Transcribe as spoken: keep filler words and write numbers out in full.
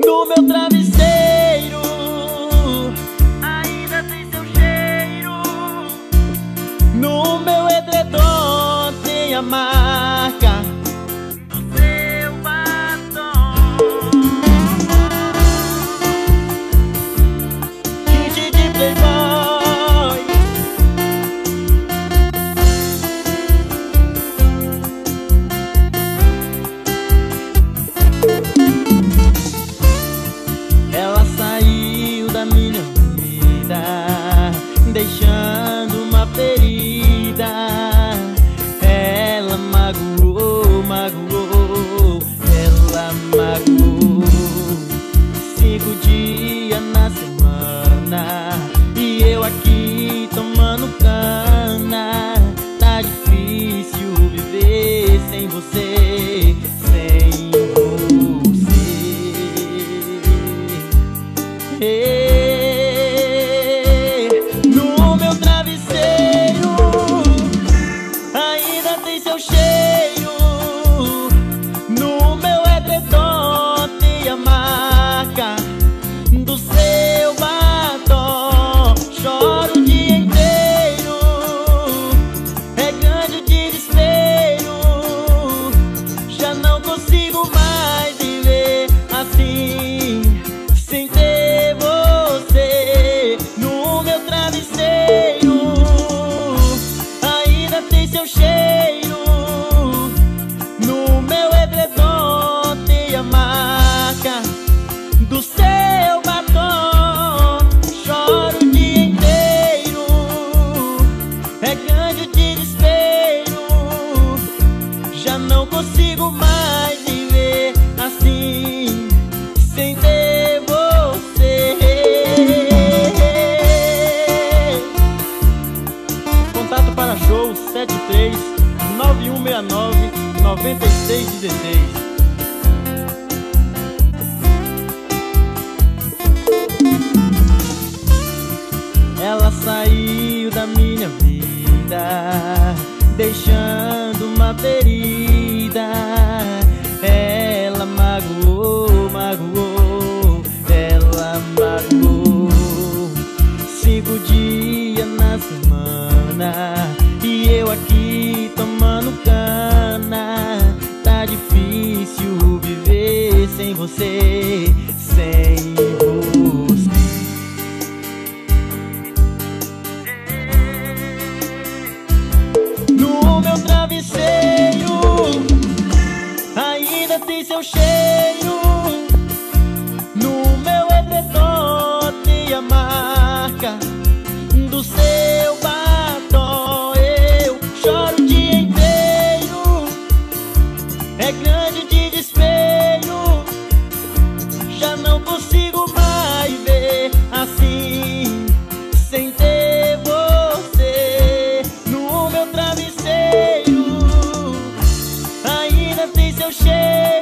No meu travesseiro ainda tem seu cheiro. No meu edredom tem a marca do seu batom. Kit de playboy. Ela saiu da minha vida, deixando uma ferida. Ela magoou, magoou, ela magoou. Cinco dias na semana e eu aqui tomando cana. Tá difícil viver sem você, sem no meu travesseiro ainda tem seu cheiro. No meu edredom tem a marca do seu batom. Choro o dia inteiro, é grande o desespero. Já não consigo mais viver assim, sem ter você. No meu travesseiro ainda tem seu cheiro. No meu edredom tem a marca do seu batom. Choro o dia inteiro, é grande o desespero. Já não consigo mais viver assim, sem ter você. Contato para show sete três nove um seis nove nove seis um seis. Ela saiu da minha vida, deixando uma ferida. Ela magoou, magoou, ela magoou. Cinco dias na semana e eu aqui tomando cana. Tá difícil viver sem você, sem você. No meu travesseiro ainda tem seu cheiro. No meu edredom tem a marca do seu batom. Eu choro o dia inteiro, é grande o desespero. Já não consigo mais ver assim, sem ter você. No meu travesseiro ainda tem seu cheiro.